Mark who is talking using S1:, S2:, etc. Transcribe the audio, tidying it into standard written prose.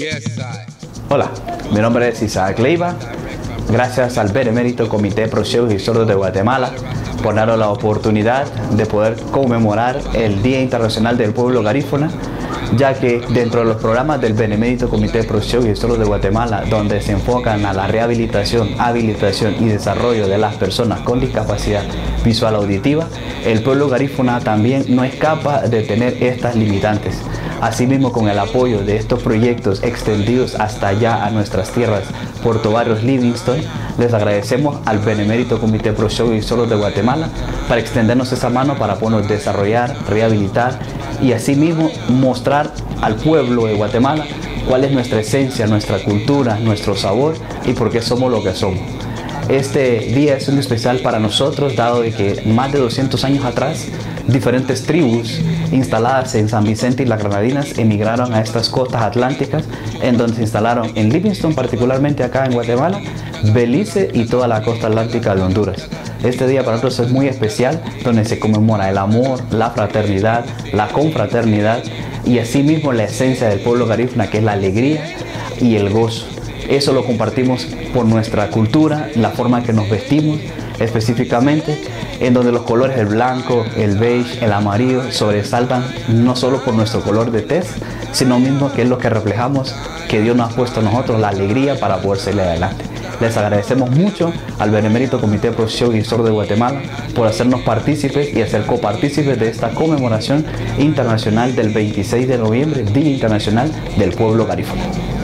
S1: Hola, mi nombre es Isaac Leiva. Gracias al Benemérito Comité Pro Ciegos y Sordos de Guatemala por darnos la oportunidad de poder conmemorar el Día Internacional del Pueblo Garífuna, ya que dentro de los programas del Benemérito Comité Pro Ciegos y Sordos de Guatemala, donde se enfocan a la rehabilitación, habilitación y desarrollo de las personas con discapacidad visual auditiva, el pueblo garífuna también no escapa de tener estas limitantes. Asimismo, con el apoyo de estos proyectos extendidos hasta allá a nuestras tierras, Puerto Barrios, Livingston, les agradecemos al Benemérito Comité Pro Ciegos y Sordos de Guatemala para extendernos esa mano para podernos desarrollar, rehabilitar y asimismo mostrar al pueblo de Guatemala cuál es nuestra esencia, nuestra cultura, nuestro sabor y por qué somos lo que somos. Este día es un especial para nosotros, dado de que más de 200 años atrás, diferentes tribus instaladas en San Vicente y las Granadinas emigraron a estas costas atlánticas, en donde se instalaron en Livingston, particularmente acá en Guatemala, Belice y toda la costa atlántica de Honduras. Este día para nosotros es muy especial, donde se conmemora el amor, la fraternidad, la confraternidad y asimismo la esencia del pueblo garífuna, que es la alegría y el gozo. Eso lo compartimos por nuestra cultura, la forma que nos vestimos específicamente, en donde los colores, el blanco, el beige, el amarillo, sobresaltan no solo por nuestro color de tez, sino mismo que es lo que reflejamos, que Dios nos ha puesto a nosotros la alegría para poder salir adelante. Les agradecemos mucho al Benemérito Comité Pro Ciegos y Sordos de Guatemala por hacernos partícipes y hacer copartícipes de esta conmemoración internacional del 26 de noviembre, Día Internacional del Pueblo Garífuna.